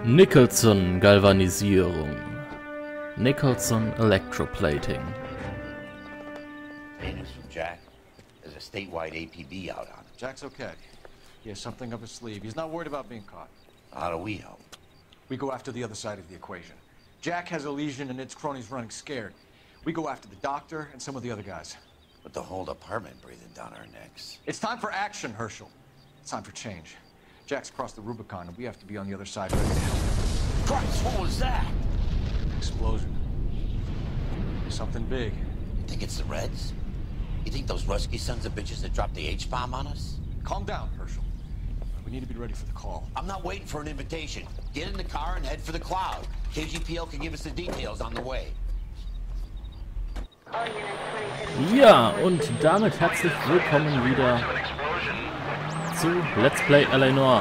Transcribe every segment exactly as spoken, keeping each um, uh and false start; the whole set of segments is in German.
Nicholson Galvanisierung. Nicholson Electroplating. Hey, news from Jack. There's a statewide A P B out on him. Jack's okay. He has something up his sleeve. He's not worried about being caught. How do we help? We go after the other side of the equation. Jack has a legion and its cronies running scared. We go after the doctor and some of the other guys. With the whole department breathing down our necks. It's time for action, Herschel. It's time for change. Jack's crossed the Rubicon and we have to be on the other side ready to help him. Christ, what was that? Explosion. Something big. You think it's the Reds? You think those Rusky sons of bitches that dropped the H-bomb on us? Calm down, Herschel. We need to be ready for the call. I'm not waiting for an invitation. Get in the car and head for the cloud. K G P L can give us the details on the way. Ja, und damit herzlich willkommen wieder zu Let's Play L A. Noire.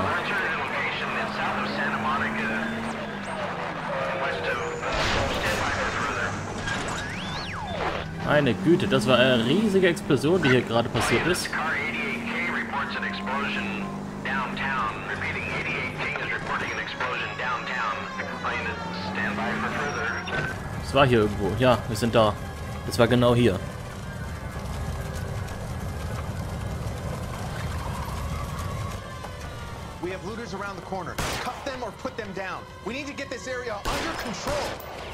Meine Güte, das war eine riesige Explosion, die hier gerade passiert ist. Es war hier irgendwo. Ja, wir sind da. Es war genau hier. We have looters around the corner. Cuff them or put them down. We need to get this area under control.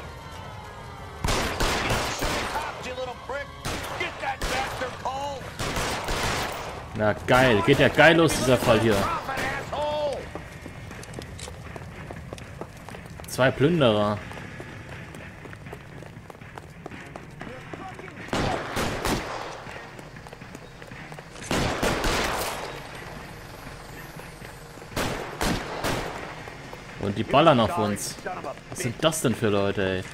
Cops, you little prick! Get that bastard cold! Na geil, geht ja geil los dieser Fall hier. Zwei Plünderer. Und die ballern auf uns. Was sind das denn für Leute, ey?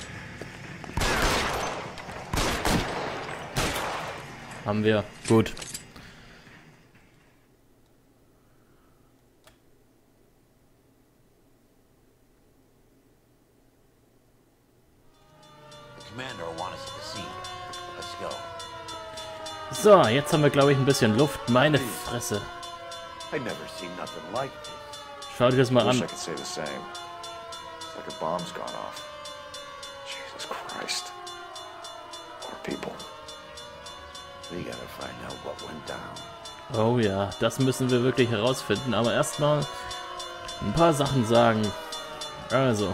Haben wir. Gut. So, jetzt haben wir, glaube ich, ein bisschen Luft. Meine Fresse. Schau dir das mal an. Oh ja, das müssen wir wirklich herausfinden. Aber erstmal ein paar Sachen sagen. Also,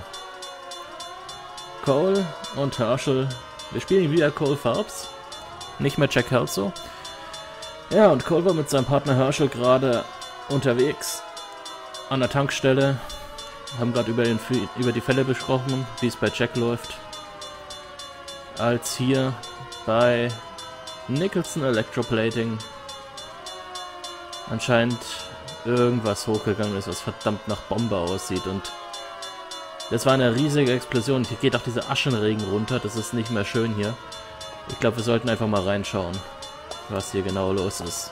Cole und Herschel. Wir spielen wieder Cole Phelps. Nicht mehr Jack Kelso. Ja, und Cole war mit seinem Partner Herschel gerade unterwegs an der Tankstelle. Haben gerade über, den, über die Fälle besprochen, wie es bei Jack läuft. Als hier bei Nicholson Electroplating anscheinend irgendwas hochgegangen ist, was verdammt nach Bombe aussieht. Und das war eine riesige Explosion. Hier geht auch dieser Aschenregen runter. Das ist nicht mehr schön hier. Ich glaube, wir sollten einfach mal reinschauen, was hier genau los ist.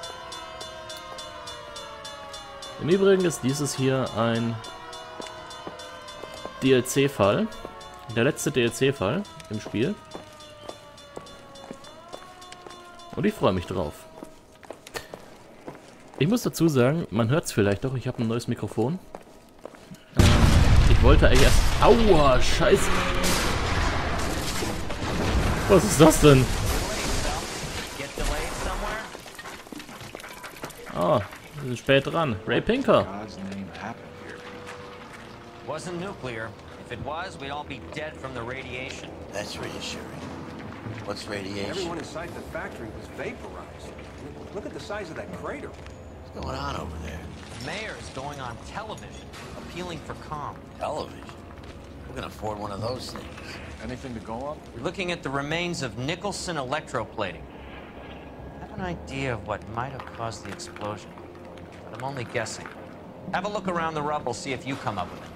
Im Übrigen ist dieses hier ein D L C-Fall. Der letzte D L C-Fall im Spiel. Und ich freue mich drauf. Ich muss dazu sagen, man hört es vielleicht doch, ich habe ein neues Mikrofon. Ich wollte eigentlich erst... Aua, scheiße! Was ist das denn? Oh, wir sind spät dran. Ray Pinker. Wasn't nuclear. If it was, we'd all be dead from the radiation. That's reassuring. What's radiation? Everyone inside the factory was vaporized. Look at the size of that crater. What's going on over there? The mayor is going on television, appealing for calm. Television? We're gonna afford one of those things. Anything to go up? We're looking at the remains of Nicholson Electroplating. I have an idea of what might have caused the explosion, but I'm only guessing. Have a look around the rubble, see if you come up with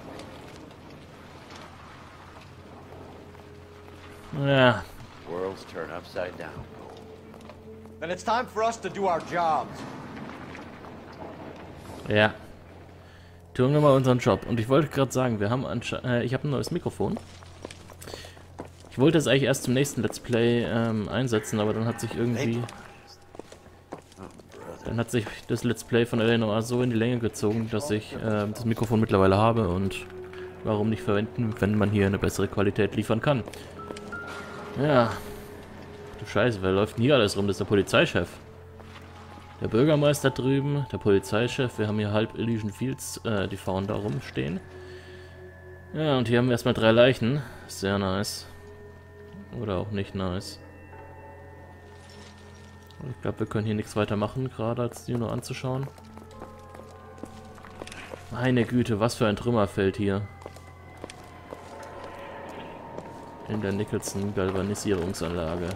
it. Ja. Worlds turn upside down. Then it's time for us to do our jobs. Ja. Tun wir mal unseren Job. Und ich wollte gerade sagen, wir haben äh, ich habe ein neues Mikrofon. Ich wollte es eigentlich erst zum nächsten Let's Play ähm, einsetzen, aber dann hat sich irgendwie... Dann hat sich das Let's Play von L A. Noire so in die Länge gezogen, dass ich äh, das Mikrofon mittlerweile habe und Warum nicht verwenden, wenn man hier eine bessere Qualität liefern kann? Ja. Du Scheiße, wer läuft denn hier alles rum? Das ist der Polizeichef. Der Bürgermeister drüben, der Polizeichef. Wir haben hier halb Elysian Fields, äh, die Fahren da rumstehen. Ja, und hier haben wir erstmal drei Leichen. Sehr nice. Oder auch nicht nice. Ich glaube, wir können hier nichts weiter machen, gerade als die nur anzuschauen. Meine Güte, was für ein Trümmerfeld hier. In der Nicholson Galvanisierungsanlage.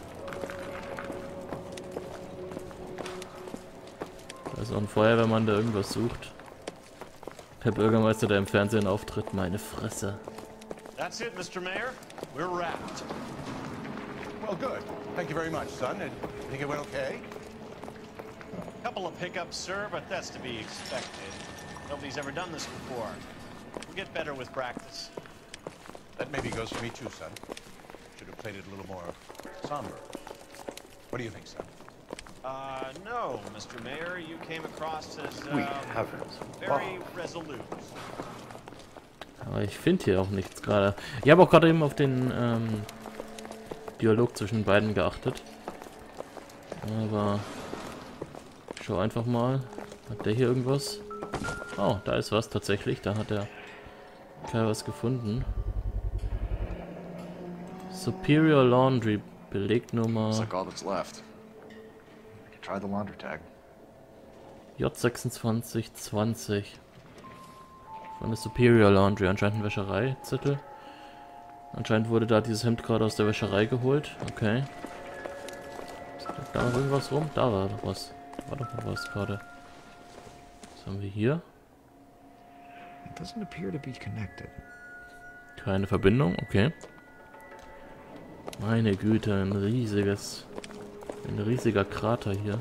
Da ist auch ein Feuerwehrmann, der irgendwas sucht. Der Bürgermeister, der im Fernsehen auftritt, meine Fresse. That's it, Mister Mayor. We're wrapped. Well, good. Thank you very much, son. And you think it went okay? Couple of pickups, sir, but that's to be expected. Nobody's ever done this before. We'll get better with practice. That maybe goes for me too, son. Should have played it a little more somber. What do you think, son? Uh, no, Mister Mayor. You came across as, uh, We haven't. very resolute. Aber ich finde hier auch nichts gerade. Ich habe auch gerade eben auf den ähm, Dialog zwischen beiden geachtet. Aber ich schau einfach mal. Hat der hier irgendwas? Oh, da ist was tatsächlich. Da hat der Kerl was gefunden. Superior Laundry, Belegnummer Looks like all that's left. We can try the laundry tag. J sechsundzwanzig zwanzig. Von der Superior Laundry, anscheinend ein Wäschereizettel. Anscheinend wurde da dieses Hemd gerade aus der Wäscherei geholt. Okay. Ist da noch irgendwas rum? Da war doch was. Da war doch noch was gerade. Was haben wir hier? It doesn't appear to be connected. Keine Verbindung, okay. Meine Güte, ein riesiges, ein riesiger Krater hier.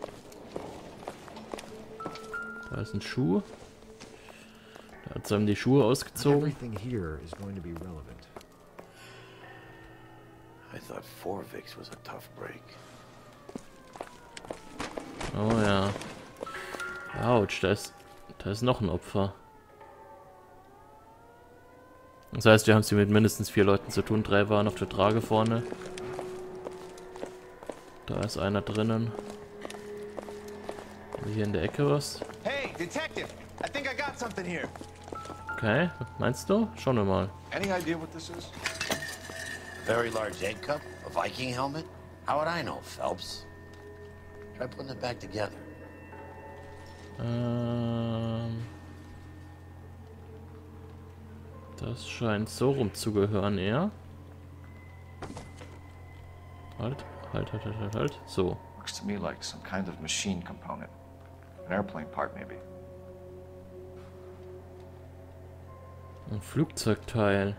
Da ist ein Schuh. Da hat einem die Schuhe Not ausgezogen. everything here is going to be relevant. I thought Forvix was a tough break. Oh ja. Autsch, da ist, da ist noch ein Opfer. Das heißt, wir haben es hier mit mindestens vier Leuten zu tun. Drei waren auf der Trage vorne. Da ist einer drinnen. Haben wir hier in der Ecke was? Hey, detective! I think I got something here. Okay, meinst du? Schauen wir mal. Any idea what this is? Very large egg cup? A Viking helmet? How would I know, Phelps? Try putting it back together. Ähm, das scheint so rum zu gehören eher. Halt, halt, halt, halt, halt, halt. So. Looks to me like some kind of machine component. An airplane part, maybe. Ein Flugzeugteil.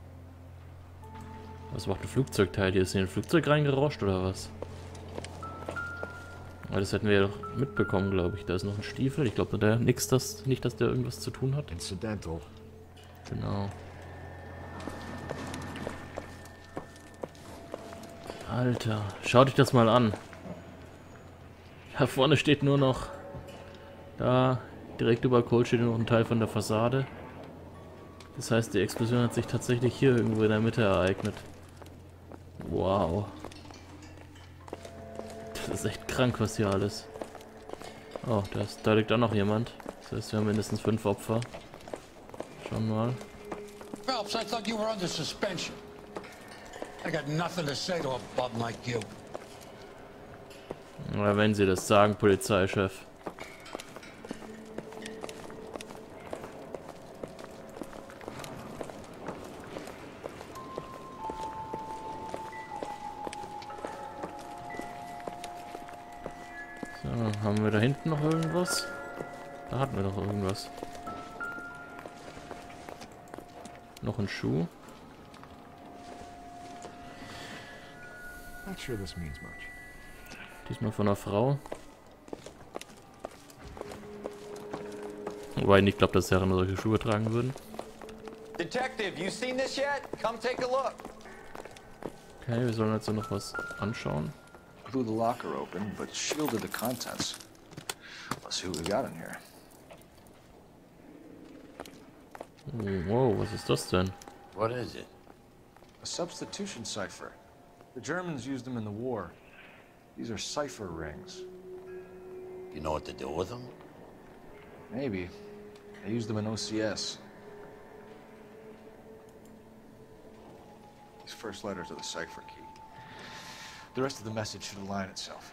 Was macht ein Flugzeugteil? Hier ist hier ein Flugzeug reingerauscht oder was? Aber das hätten wir ja doch mitbekommen, glaube ich. Da ist noch ein Stiefel. Ich glaube, der nix, das nicht, dass der irgendwas zu tun hat. Incidental. Genau. Alter, schau dich das mal an. Da vorne steht nur noch... Da, direkt über Cole steht nur noch ein Teil von der Fassade. Das heißt, die Explosion hat sich tatsächlich hier irgendwo in der Mitte ereignet. Wow. Das ist echt krank, was hier alles. Oh, da, ist, da liegt auch noch jemand. Das heißt, wir haben mindestens fünf Opfer. Schauen wir mal. Phelps, I thought you were under suspension. I got nothing to say to a bum like you. Oder wenn Sie das sagen, Polizeichef. So, haben wir da hinten noch irgendwas? Da hatten wir doch irgendwas. Noch ein Schuh. Not sure this means much. Diesmal von einer Frau. Wobei ich nicht glaube, dass Herren solche Schuhe tragen würden. Detective, you seen this yet? Come take a look. Okay, wir sollen also noch was anschauen. Blew the locker open, but shielded the contents. Let's see what we got in here. Wow, was ist das denn? What is it? A substitution cipher. The Germans used them in the war. These are cipher rings. You know what to do with them? Maybe. They used them in O C S. These first letters are the cipher key. The rest of the message should align itself.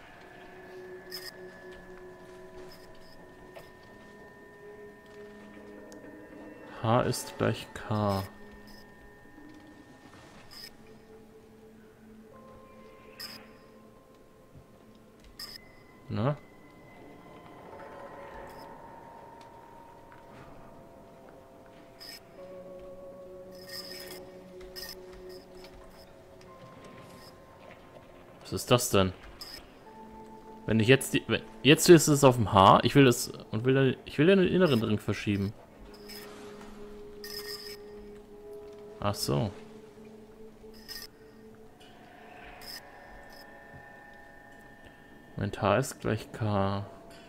H ist gleich K. Na? Was ist das denn? Wenn ich jetzt die, wenn, jetzt ist es auf dem H, ich will das und will ich will ja den inneren Ring verschieben. Ach so. Moment, H ist gleich K.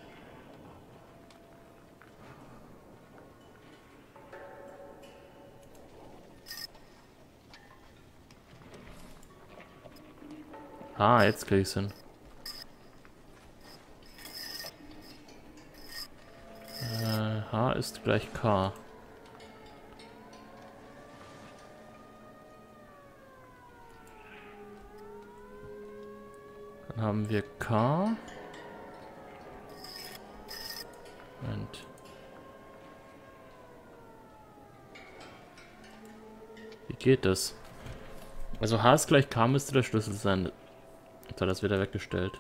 Ah, jetzt krieg ich's hin. Äh, H ist gleich K. Dann haben wir K. Moment. Wie geht das? Also H ist gleich K müsste der Schlüssel sein. Jetzt hat das wieder weggestellt.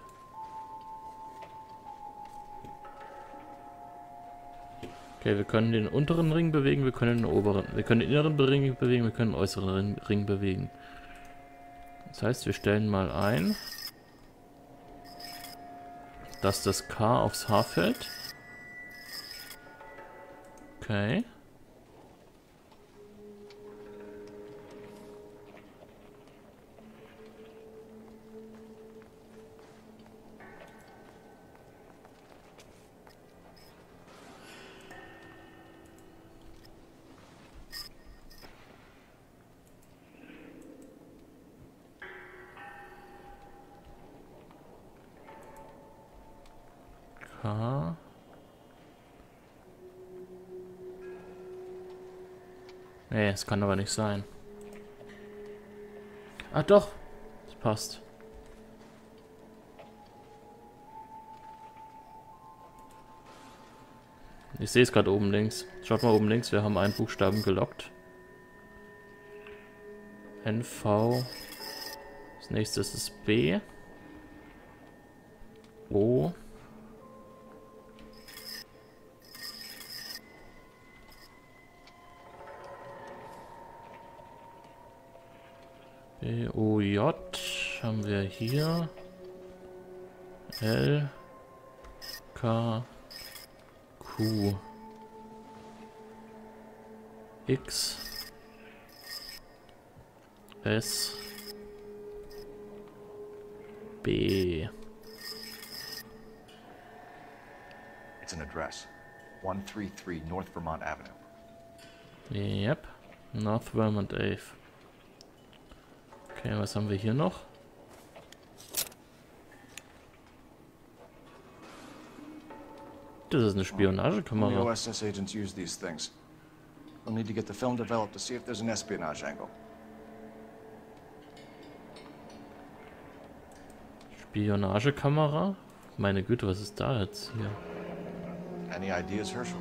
Okay, wir können den unteren Ring bewegen, wir können den oberen, wir können den inneren Ring bewegen, wir können den äußeren Ring, Ring bewegen. Das heißt, wir stellen mal ein, dass das K aufs H fällt. Okay. K. Nee, es kann aber nicht sein. Ah doch, das passt. Ich sehe es gerade oben links. Schaut mal oben links, wir haben einen Buchstaben gelockt. N V. Das nächste ist B. O. B, O, J haben wir hier. L, K, Q, X, S, B. It's an address. one thirty-three North Vermont Avenue. Yep. North Vermont Ave. Okay, was haben wir hier noch? Das ist eine Spionagekamera. Only O S S agents use these things. We'll need to get the film developed to see if there's an espionage angle. Spionagekamera? Meine Güte, was ist da jetzt hier? Any ideas, Herschel?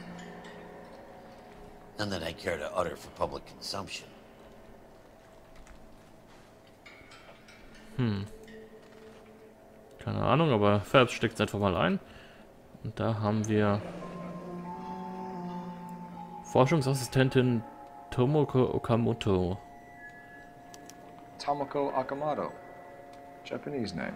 None that I care to utter for public consumption. Hm. Keine Ahnung, aber Phelps steckt es einfach mal ein. Und da haben wir Forschungsassistentin Tomoko Okamoto. Tomoko Okamoto. Japanese name.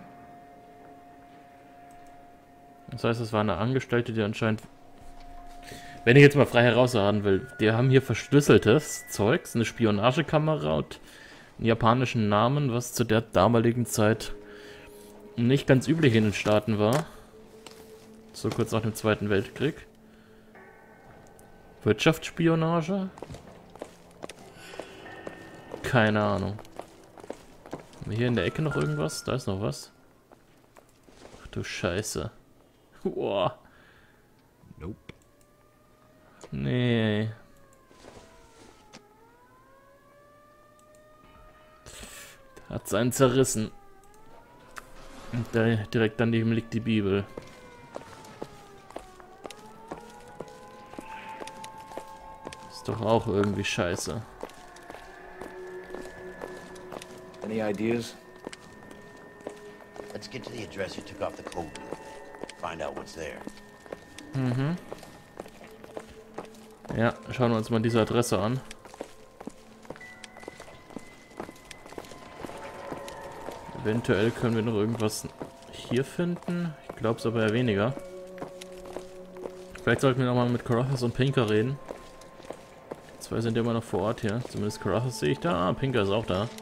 Das heißt, es war eine Angestellte, die anscheinend, wenn ich jetzt mal frei heraussagen will, die haben hier verschlüsseltes Zeugs, eine Spionagekamera und einen japanischen Namen, was zu der damaligen Zeit nicht ganz üblich in den Staaten war. So kurz nach dem Zweiten Weltkrieg. Wirtschaftsspionage? Keine Ahnung. Haben wir hier in der Ecke noch irgendwas? Da ist noch was. Ach du Scheiße. Boah. Nope. Nee. Hat seinen zerrissen. Und da direkt daneben liegt die Bibel. Ist doch auch irgendwie scheiße. Any ideas? Let's get to the address you took off the code wheel. Find out what's there. Mhm. Ja, schauen wir uns mal diese Adresse an. Eventuell können wir noch irgendwas hier finden. Ich glaube es aber eher weniger. Vielleicht sollten wir nochmal mit Carruthers und Pinker reden. Die zwei sind ja immer noch vor Ort hier. Zumindest Carruthers sehe ich da. Ah, Pinker ist auch da.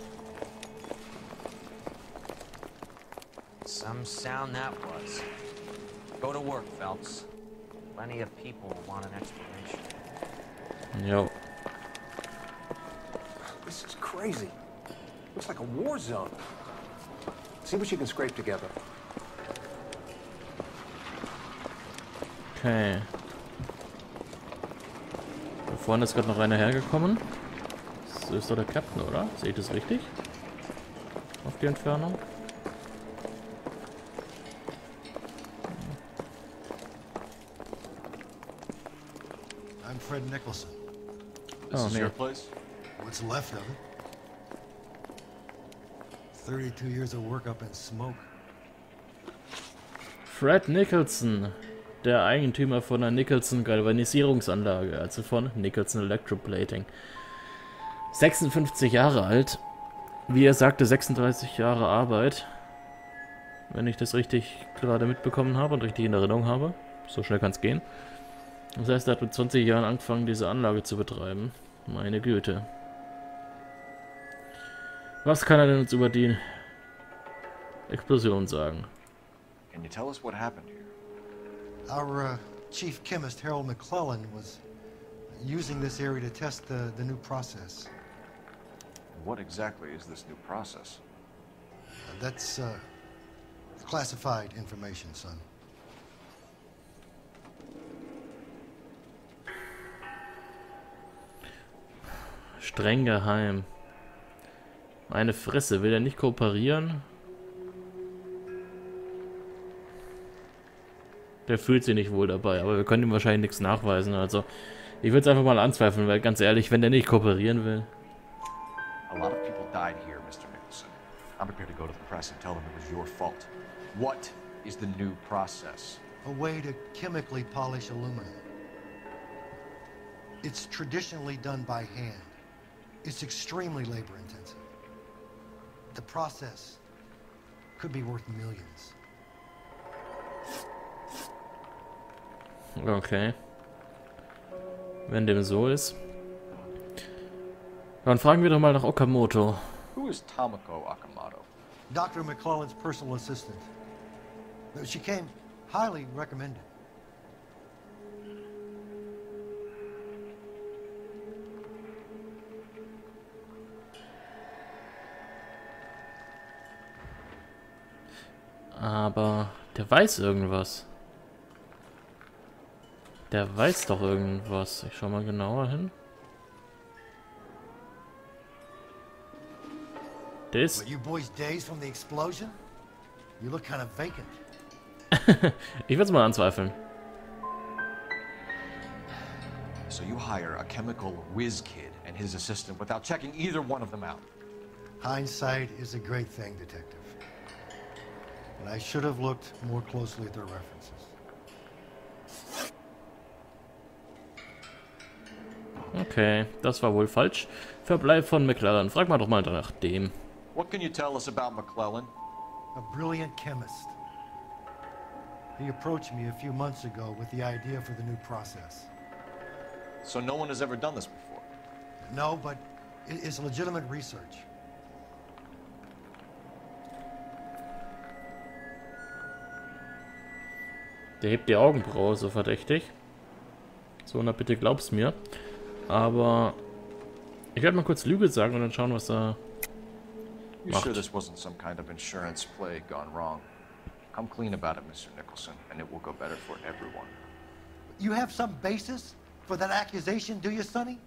Some sound that was. Go to work, Phelps. Plenty of people want an explanation. Jo. This is crazy. Looks like a war zone. See what you can scrape together. Okay. Da vorne ist gerade noch einer hergekommen. Das ist doch der Captain, oder? Sehe ich das richtig? Auf die Entfernung. I'm Fred Nicholson. This Oh, is nee. your place? What's left of it? thirty-two years of work up in smoke. Fred Nicholson, der Eigentümer von der Nicholson Galvanisierungsanlage, also von Nicholson Electroplating. sechsundfünfzig Jahre alt. Wie er sagte, sechsunddreißig Jahre Arbeit. Wenn ich das richtig gerade mitbekommen habe und richtig in Erinnerung habe. So schnell kann es gehen. Das heißt, er hat mit zwanzig Jahren angefangen, diese Anlage zu betreiben. Meine Güte. Was kann er denn uns über die Explosion sagen? Can you tell us what happened here? Our uh, chief chemist, Harold McClellan, was using this area to test the, the new process. What exactly is this new process? Uh, that's uh, classified information, son. Streng geheim. Meine Fresse, will er nicht kooperieren? Der fühlt sich nicht wohl dabei, aber wir können ihm wahrscheinlich nichts nachweisen. Also, ich würde es einfach mal anzweifeln, weil ganz ehrlich, wenn der nicht kooperieren will. A lot of people died here, Mister Nicholson. I'm prepared to go to the press and tell them it was your fault. What is the new process? A way to chemically polish aluminum. It's traditionally done by hand. It's extremely labor intensive. The process could be worth millions. Okay. Wenn dem so ist. Dann fragen wir doch mal nach Okamoto. Who is Tomoko Okamoto? Doctor McClellan's personal assistant. She came highly recommended. Aber der weiß irgendwas. Der weiß doch irgendwas. Ich schau mal genauer hin. Der ist... What, you boys dazed from the explosion? You look kind of vacant. Ich würde es mal anzweifeln. So you hire a chemical whiz kid and his assistant without checking either one of them out. Hindsight is a great thing, detective. And I should have looked more closely at their references. Okay, das war wohl falsch. Verbleib von McClellan. Frag mal doch mal nach dem. What can you tell us about McClellan? A brilliant chemist. He approached me a few months ago with the idea for the new process. So no one has ever done this before? No, but it is legitimate research. Der hebt die Augenbraue so verdächtig. So, na bitte glaub's mir. Aber ich werde mal kurz Lüge sagen und dann schauen, was er You macht. sure this wasn't some kind of insurance play gone wrong? Come clean about it, Mister Nicholson, and it will go better for everyone. You have some basis for that accusation, do you, Sonny?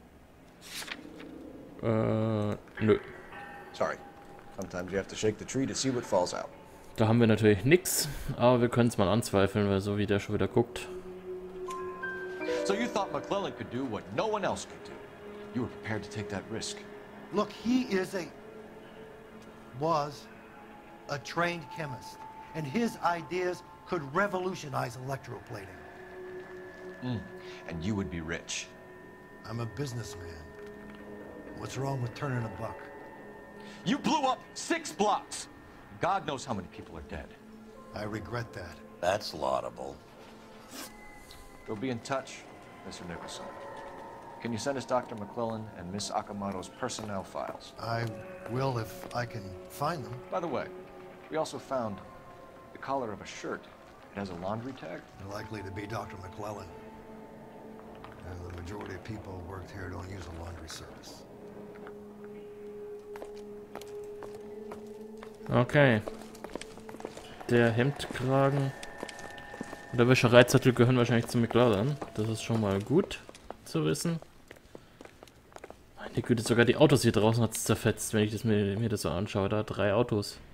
Äh, nö. Sorry. Sometimes you have to shake the tree to see what falls out. Da haben wir natürlich nix, aber wir können es mal anzweifeln, weil so wie der schon wieder guckt. So you thought McClellan could do what no one else could do. You were prepared to take that risk. Look, he is a... was a trained chemist, and his ideas could revolutionize electroplating. Mm. And you would be rich. I'm a businessman. What's wrong with turning a buck? You blew up six blocks! God knows how many people are dead. I regret that. That's laudable. We'll be in touch, Mister Nicholson. Can you send us Doctor McClellan and Miss Akamoto's personnel files? I will if I can find them. By the way, we also found the collar of a shirt. It has a laundry tag. Likely to be Doctor McClellan. And the majority of people who worked here don't use a laundry service. Okay. Der Hemdkragen und der Wäschereizettel gehören wahrscheinlich zu McClellan. Das ist schon mal gut zu wissen. Meine Güte, sogar die Autos hier draußen hat es zerfetzt, wenn ich das mir, mir das so anschaue. Da drei Autos.